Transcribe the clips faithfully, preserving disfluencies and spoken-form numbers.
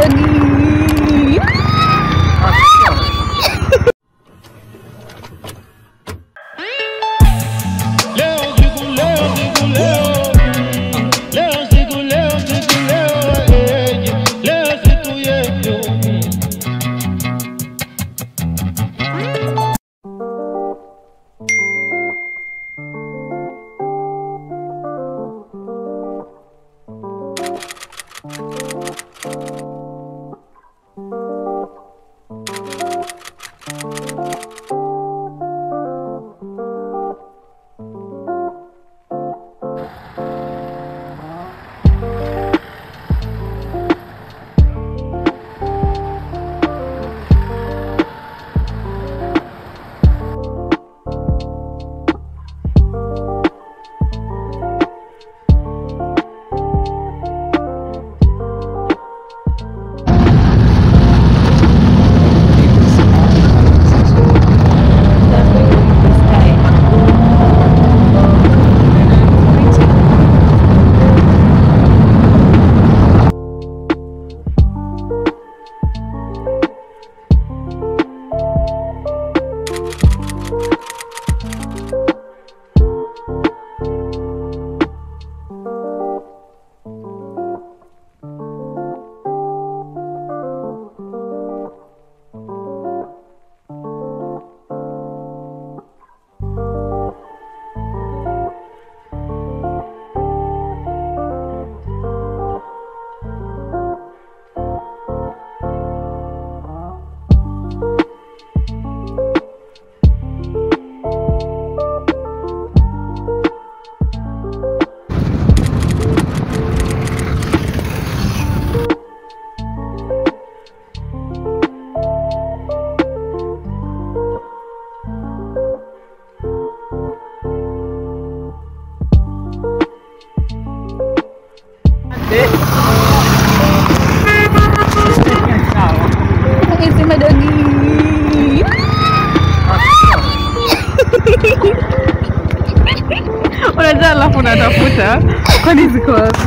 madagi. Unajua alafu unatafuta kwani ziko wapi?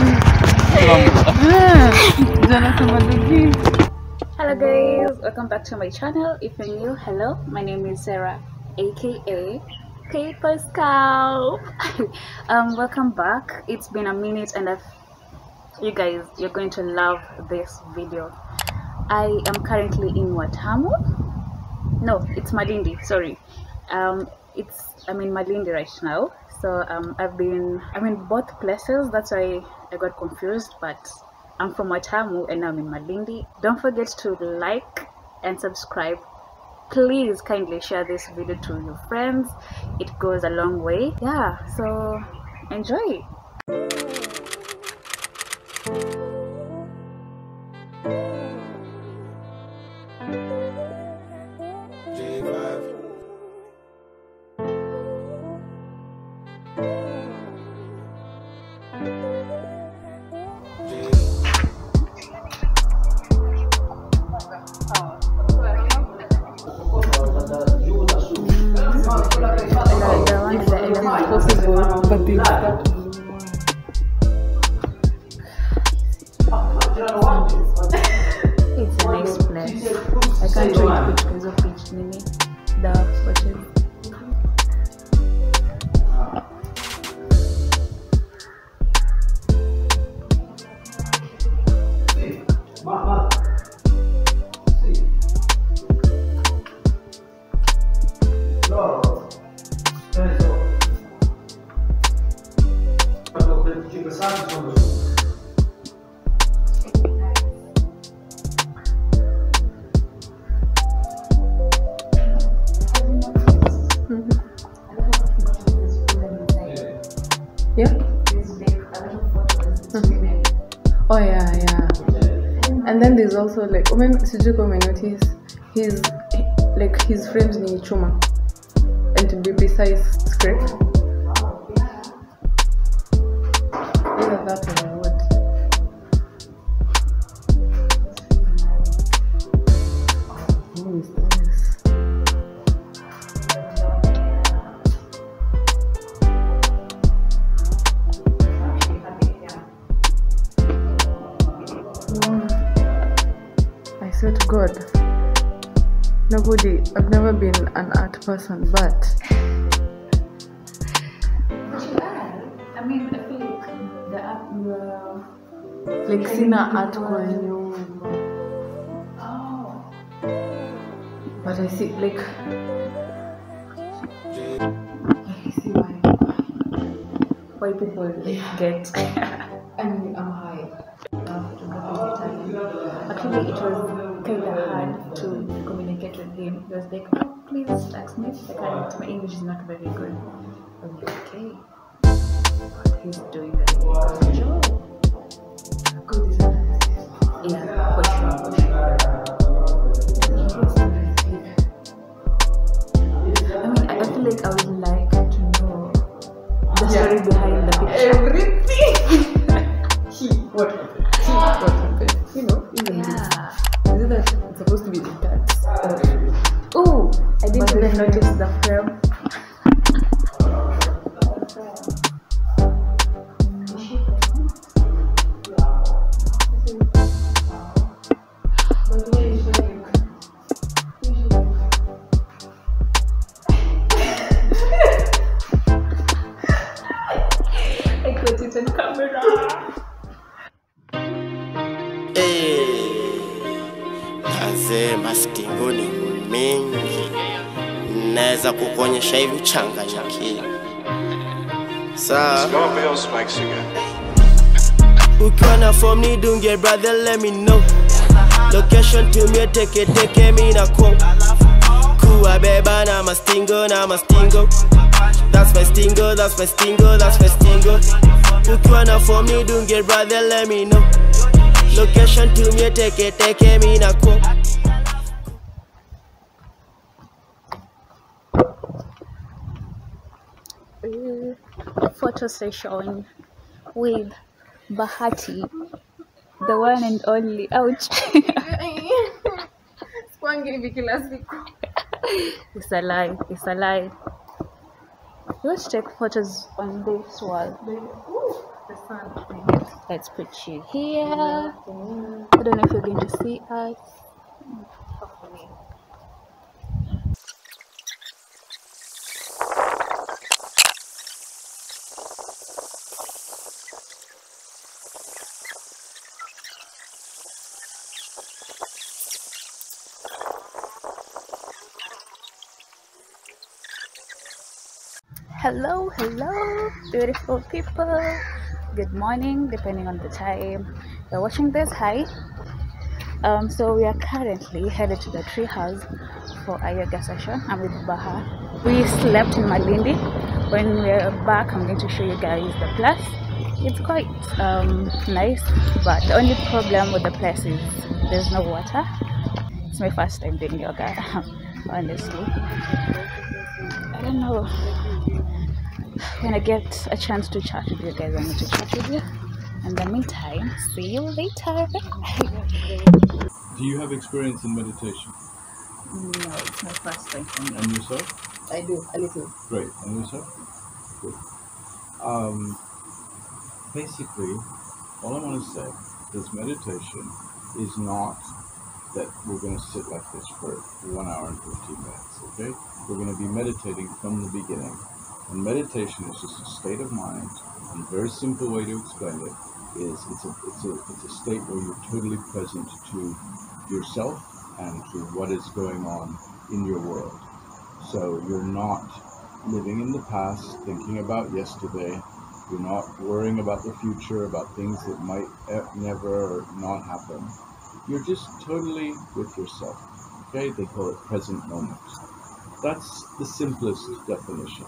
Hello guys, welcome back to my channel. If you're new, hello, my name is Serah, aka Paper Scalp. um welcome back. It's been a minute and I've, you guys, you're going to love this video. I am currently in Watamu. No, it's Malindi, sorry. Um it's I'm in Malindi right now. So um I've been I'm in both places, that's why I got confused, but I'm from Watamu and I'm in Malindi. Don't forget to like and subscribe. Please kindly share this video to your friends, it goes a long way. Yeah, so enjoy. But they start to be it's a nice place. I can't show you pictures of each mini. The watches. Yeah. Oh yeah, yeah. And then there's also like, I mean, Sujuko may notice his like his frames ni chuma, and to be precise, scrape. Either that or what? Who is this? God. Nobody, I've never been an art person, but I mean, I feel like the art, the like sina art kwa nyumba. Oh. But I see like I see why why people like, get. I mean I'm high. Actually, it was kind of hard to communicate with him. He was like, "Oh, please ask me. I can't. My English is not very good." I was like, "Okay." He's doing a good job. Good is Yeah, for sure, for sure. I mean, I feel like I would like to know the story Yeah. behind the picture. Everything. he what happened? He what happened? You know, even Yeah. this. Isn't that it's supposed to be the cats? Oh, I didn't But even the notice the frame. I got it on camera. Naze mastingo ni mingi, naweza kukuonyesha hivi uchanganyiki. Sawa, ukiwa na form ni dunge brother, let me know. Location to me take it, take me na kwa kuwa beba na mastingo na mastingo. That's my stingo, that's my stingo, that's my stingo. Ukiwa na form ni dunge brother, let me know. Location to me take it, take me na kwa Photo session with Bahati, the one and only. Ouch. It's a lie. It's a lie. Let's take photos on this wall. Ooh, the sun. Let's put you here. I don't know if you're going to see us. Hopefully. Hello, hello, beautiful people. Good morning, depending on the time you're watching this. Hi. Um, so we are currently headed to the tree house for a yoga session. I'm with Baha. We slept in Malindi. When we're back, I'm going to show you guys the place. It's quite um, nice, but the only problem with the place is there's no water. It's my first time doing yoga, honestly. I don't know. When I get a chance to chat with you guys, I'm going to chat with you. In the meantime, see you later. Do you have experience in meditation? No, it's my first time for me. And yourself? I do, a little. Great. And yourself? Good. Um, basically, all I want to say is meditation is not that we're going to sit like this for one hour and fifteen minutes, okay? We're going to be meditating from the beginning. And meditation is just a state of mind, and a very simple way to explain it is it's a, it's a, it's a state where you're totally present to yourself and to what is going on in your world. So you're not living in the past, thinking about yesterday. You're not worrying about the future, about things that might never or not happen. You're just totally with yourself, okay? They call it present moment. That's the simplest definition.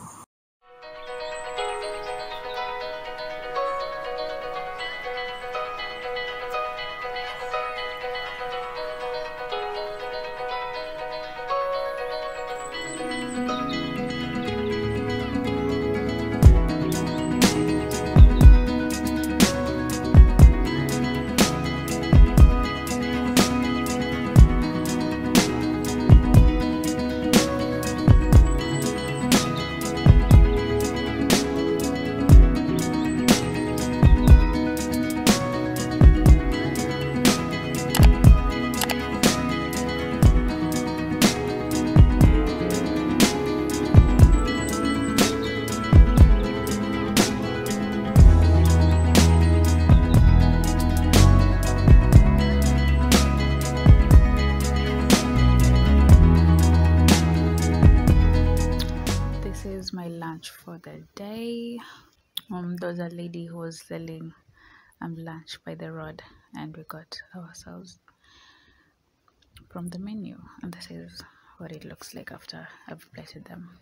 Um, there was a lady who was selling um lunch by the road, and we got ourselves from the menu, and this is what it looks like after I've plated them.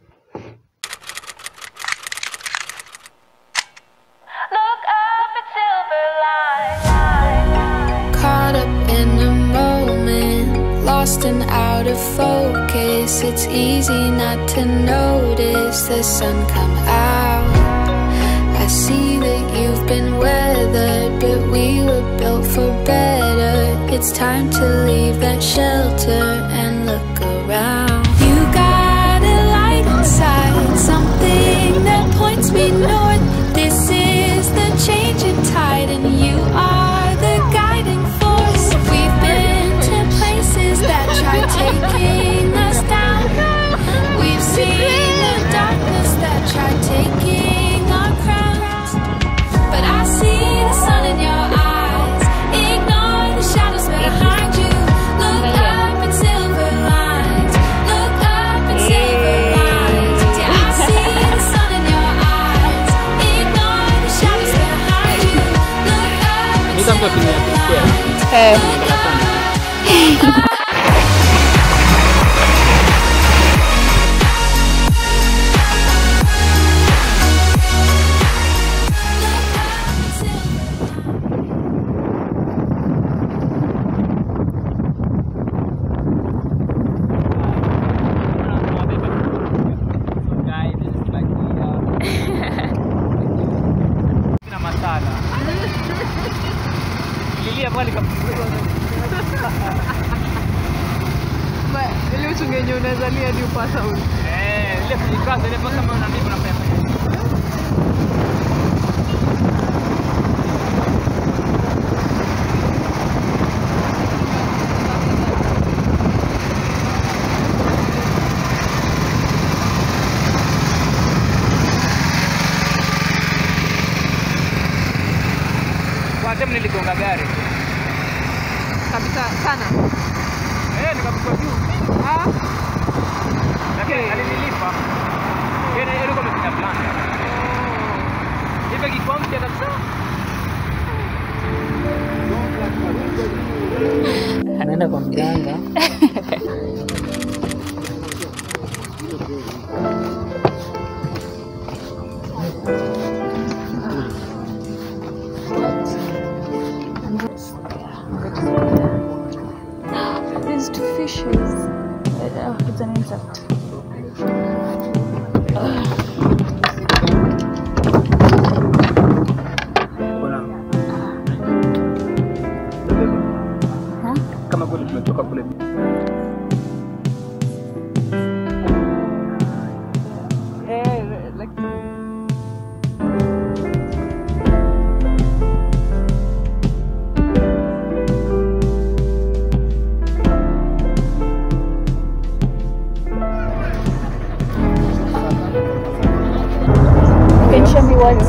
Look up at silver line. Caught up in a moment, lost and out of focus. It's easy not to notice the sun come out. I see that you've been weathered, but we were built for better. It's time to leave that shelter and look around. You got a light inside, something that points me north. This is the changing tide, and you are the guiding force. We've been to places that try taking us down. We've seen the darkness that tried taking our crowns. But I see the sun in your eyes. Ignore the shadows behind you. Look up at silver lines. Look up at silver lines. Yeah, I see the sun in your eyes. Ignore the shadows behind you. Look up at silver lines. Hey. Look up. Ile uchungenye unazalia ni upasa huyu. Eh, ile kujikaza ile mpaka kama unanipa na pesa. Kwa time niligonga gari. Kabisa sana. Eh, nikapigwa juu. Ah. Lakini alinilipa. Yeye yeye alikuwa amepiga plan. Hivi kikwamti kabisa. Anaenda kwa mganga. There's two fishes. Oh, it's an insect. Kama kule tumetoka kule. Eh, like Can you show me what?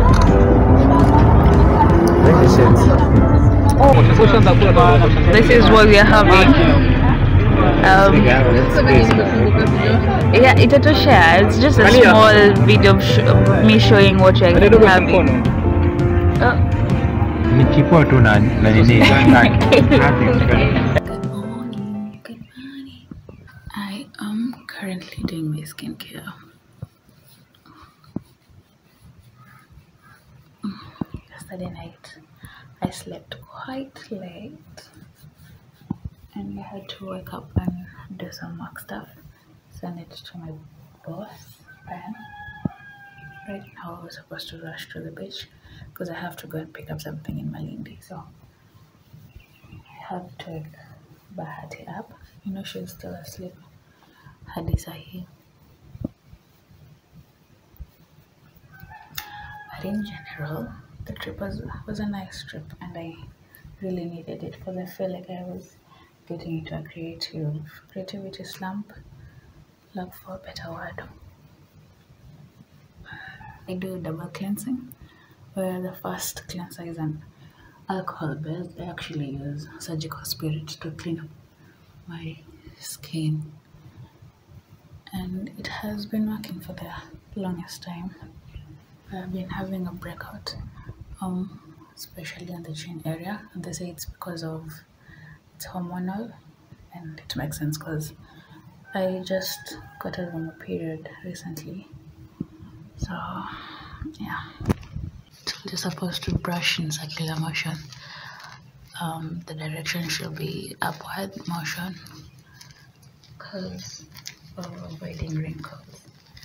this is what we are having. Um, yeah, it's a share. It's just a small video of sh me showing what you're having. Oh. Nikipo tu na na nini. Good morning, good morning. I am currently doing my skincare. Yesterday night I slept quite late and I had to wake up and do some work stuff. Send it to my boss. And right now I was supposed to rush to the beach because I have to go and pick up something in Malindi. So I have to wake Bahati up. You know, she's still asleep. Hadisa here. But in general, the trip was was a nice trip, and I really needed it because I feel like I was getting into a creative creativity slump. Look for a better word. I do double cleansing, where the first cleanser is an alcohol based. I actually use surgical spirit to clean up my skin, and it has been working for the longest time. I've been having a breakout, um, especially in the chin area, and they say it's because of it's hormonal, and it makes sense because I just got out of my period recently, so yeah. You're supposed to brush in circular motion. Um, the direction should be upward motion because of avoiding wrinkles.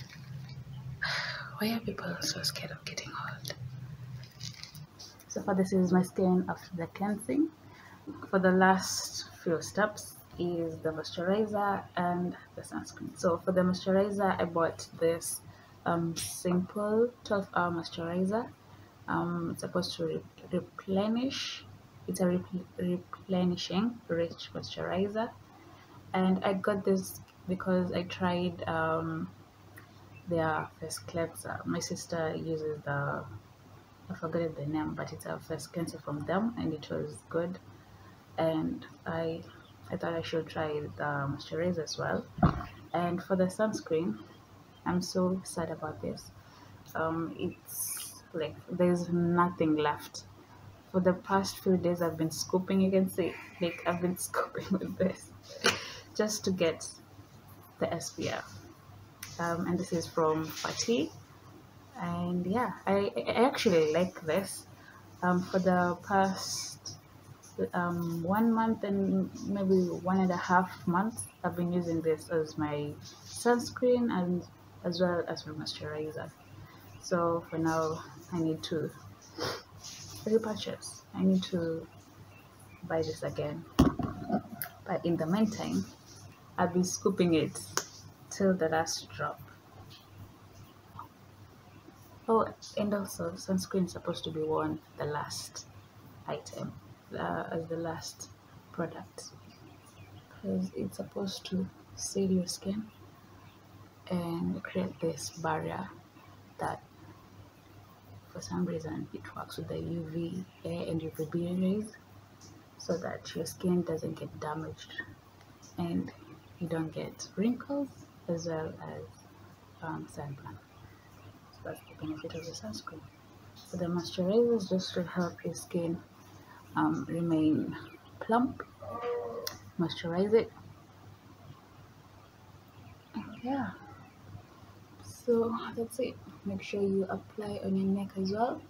Why are people so scared of getting old? So far, this is my skin after the cleansing. For the last few steps is the moisturizer and the sunscreen. So for the moisturizer, I bought this um, simple twelve hour moisturizer. Um, it's supposed to re replenish. It's a re replenishing rich moisturizer, and I got this because I tried um, their face cleanser. My sister uses the, I forgot the name, but it's a face cleanser from them, and it was good. And I I thought I should try the moisturizer as well. And for the sunscreen, I'm so sad about this. Um, it's like there's nothing left. For the past few days, I've been scooping. You can see, like I've been scooping with this just to get the S P F. Um, and this is from Fatty. And yeah, I, I actually like this. Um, for the past um, one month and maybe one and a half months, I've been using this as my sunscreen and as well as my moisturizer. So for now, I need to repurchase. I need to buy this again. But in the meantime, I'll be scooping it till the last drop. Oh, and also sunscreen is supposed to be worn the last item, uh, as the last product, because it's supposed to seal your skin and create this barrier that for some reason it works with the U V A and U V B rays, so that your skin doesn't get damaged and you don't get wrinkles as well as um, sunburn. So that's the benefit of the sunscreen. So the moisturizer is just to help your skin um, remain plump, moisturize it, and yeah. So that's it. Make sure you apply on your neck as well.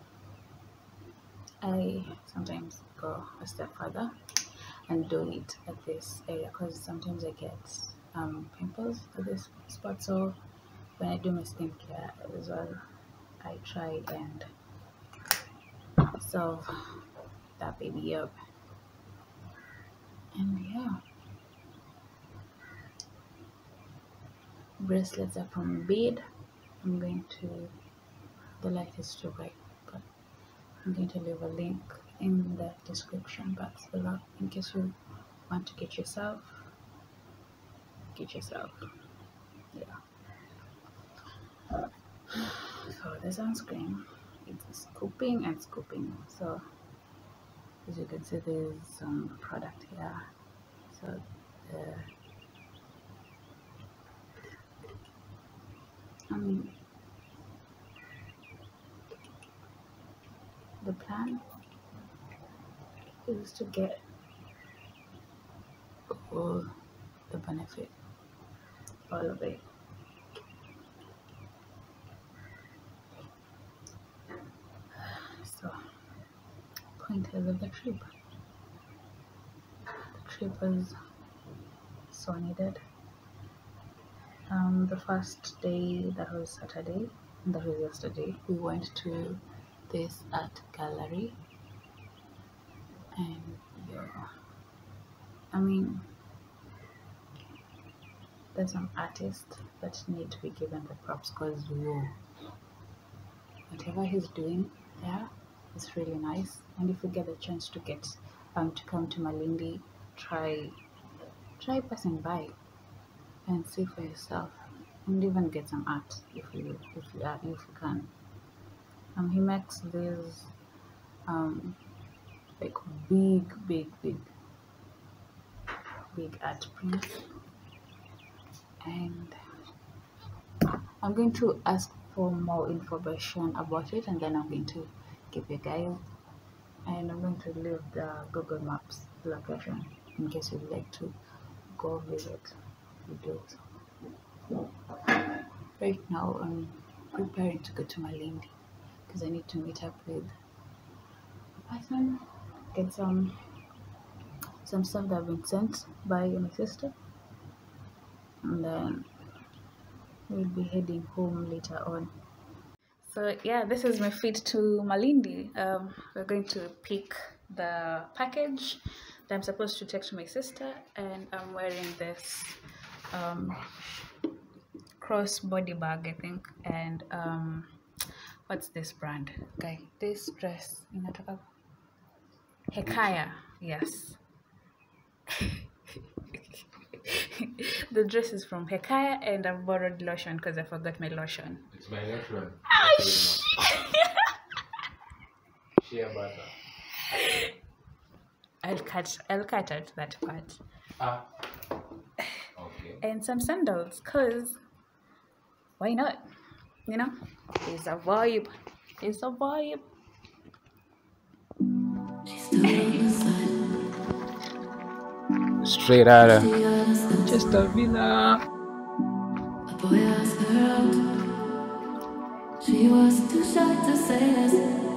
I sometimes go a step further and do it at this area because sometimes I get um, pimples at this spot. So when I do my skincare as well, I try and solve that baby up. And yeah, bracelets are from Bead. I'm going to, the light is too bright, but I'm going to leave a link in the description box below in case you want to get yourself, get yourself, yeah. So the sunscreen, it's scooping and scooping. So as you can see, there's some product here. So the I mean, the plan is to get all the benefit, all of it. So, pointers of the trip. The trip was so needed. Um, the first day, that was Saturday, and that was yesterday, we went to this art gallery, and yeah, I mean, there's some artists that need to be given the props because whoa, whatever he's doing there is really nice. And if you get the chance to get um to come to Malindi, try try passing by and see for yourself, and even get some art if you if you are if you can. Um, he makes these um like big, big, big, big art prints, and I'm going to ask for more information about it, and then I'm going to give you guys, and I'm going to leave the Google Maps location in case you'd like to go visit videos. Right now I'm preparing to go to Malindi because I need to meet up with a person, get some some stuff that have been sent by my sister, and then we'll be heading home later on. So yeah, this is my fit to Malindi. Um, we're going to pick the package that I'm supposed to take to my sister, and I'm wearing this um, cross body bag, I think, and um, what's this brand? Okay, this dress inatoka Hekaya, yes. The dress is from Hekaya, and I've borrowed lotion because I forgot my lotion. It's my lotion. Oh, Shea butter. I'll cut I'll cut out that part. Ah. Okay. And some sandals, cause why not? You know, it's a vibe. It's a vibe. Straight out of just a villa. She was too shy to say yes.